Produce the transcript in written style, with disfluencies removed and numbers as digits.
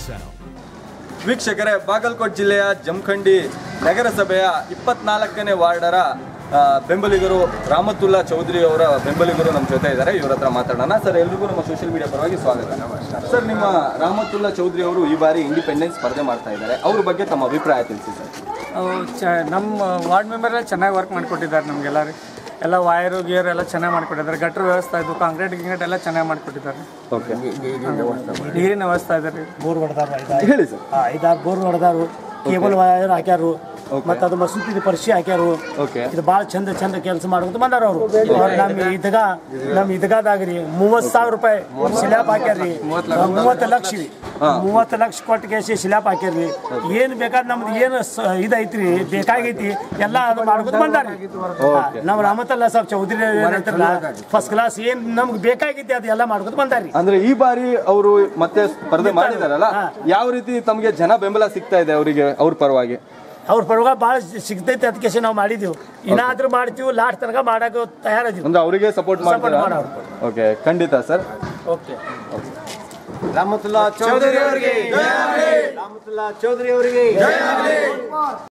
ವೀಕ್ಷಕರೇ, ಬಾಗಲಕೋಟೆ ಜಿಲ್ಲೆಯ ಜಮಖಂಡಿ ನಗರಸಭೆಯ 24ನೇ ವಾರ್ಡರ ಬೆಂಬಲಿಗರು ರಾಮತುಲ್ಲಾ ಚೌಧರಿ ಅವರ ಬೆಂಬಲಿಗರು ನಮ್ಮ ಜೊತೆ ಇದ್ದಾರೆ. ಇವರ ಹತ್ರ ಮಾತಾಡೋಣ. ಸರ್, ಎಲ್ರಿಗೂ ನಮ್ಮ ಸೋಷಿಯಲ್ ಮೀಡಿಯಾ ಪರವಾಗಿ ಸ್ವಾಗತ. ಸರ್, ನಿಮ್ಮ ರಾಮತುಲ್ಲಾ ಚೌಧರಿ ಅವರು ಈ ಬಾರಿ ಇಂಡಿಪೆಂಡೆನ್ಸ್ ಸ್ಪರ್ಧೆ ಮಾಡ್ತಾ ಇದ್ದಾರೆ. ಅವ್ರ ಬಗ್ಗೆ ತಮ್ಮ ಅಭಿಪ್ರಾಯ ತಿಳಿಸಿ ಸರ್. ನಮ್ಮ ವಾರ್ಡ್ ಮೆಂಬರ್ ಚೆನ್ನಾಗಿ ವರ್ಕ್ ಮಾಡಿಕೊಟ್ಟಿದ್ದಾರೆ. ನಮಗೆಲ್ಲ ಎಲ್ಲ ವೈರು ಗೇರ್ ಎಲ್ಲ ಚೆನ್ನಾಗಿ ಮಾಡಿಕೊಟ್ಟಿದ್ದಾರೆ. ಗಟ್ರ ವ್ಯವಸ್ಥೆ ಇದು, ಕಾಂಕ್ರೀಟ್ ಗಿಂಕ್ರೀಟ್ ಎಲ್ಲ ಚೆನ್ನಾಗಿ ಮಾಡಿಕೊಟ್ಟಿದ್ದಾರೆ. ಓಕೆ, ನೀರಿನ ವ್ಯವಸ್ಥೆ ಇದೆ ರೀ. ಬೋರ್ ಹೊಡೆದಾರು, ಹೇಳಿ ಸರ್. 5-6 ಬೋರ್ ಹೊಡೆದಾರು, ಕೇಬಲ್ ವೈರ್ ಹಾಕ್ಯಾರು, ಮತ್ತು ಅದು ಮಸೂತಿ ಪರಿಶಿ ಹಾಕ್ಯಾರು. ಇದು ಭಾಳ ಚಂದ ಕೆಲಸ ಮಾಡ್ಕೊಂತ ಬಂದಾರ ಅವರು. ನಮ್ಮ ಇದಗಾದಾಗ್ರಿ 30,000 ರೂಪಾಯಿ ಶಿಲ್ಯಾಪ್ ಹಾಕ್ಯಾರ್ರಿ. 30 ಲಕ್ಷ 30 ಲಕ್ಷ ಕೊಟ್ಟು ಕೇಸಿ ಶಿಲ್ಯಾಪ್ ಹಾಕ್ಯಾರ್ರಿ. ಏನು ಬೇಕಾದ್ರೆ ನಮ್ದು ಏನು ಇದೈತ್ರಿ ಬೇಕಾಗೈತಿ ಎಲ್ಲ ಅದು ಮಾಡ್ಕೊಂತ ಬಂದಾರ್ರಿ. ನಮ್ಮ ರಾಮತುಲ್ಲಾ ಸಾಬ್ ಚೌಧರಿ ಫಸ್ಟ್ ಕ್ಲಾಸ್ ಏನ್ ನಮ್ಗೆ ಬೇಕಾಗೈತಿ ಅದು ಎಲ್ಲ ಮಾಡ್ಕೊಂತ ಬಂದಾರ್ರಿ. ಅಂದ್ರೆ ಈ ಬಾರಿ ಅವರು ಮತ್ತೆ ಸ್ಪರ್ಧೆ ಮಾಡಿದಾರಲ್ಲ, ಯಾವ ರೀತಿ ತಮಗೆ ಜನ ಬೆಂಬಲ ಸಿಗ್ತಾ ಇದೆ ಅವರಿಗೆ? ಅವ್ರ ಪರವಾಗಿ ಅವ್ರ ಪರವಾಗಿ ಭಾಳ ಸಿಗ್ತೈತಿ. ಅದಕ್ಕೆ ನಾವು ಮಾಡಿದೀವಿ, ಏನಾದ್ರೂ ಮಾಡ್ತೀವಿ, ಲಾಸ್ಟ್ ತನಕ ಮಾಡಕ್ಕೆ ತಯಾರಿದ್ದೀವಿ. ಅಂದ್ರೆ ಅವರಿಗೆ ಸಪೋರ್ಟ್ ಮಾಡ್ತೀರಾ? ಓಕೆ, ಖಂಡಿತ ಸರ್. ಓಕೆ. ರಾಮತುಲ್ಲಾ ಚೌಧರಿ ಅವರಿಗೆ, ರಾಮತುಲ್ಲಾ ಚೌಧರಿ ಅವರಿಗೆ.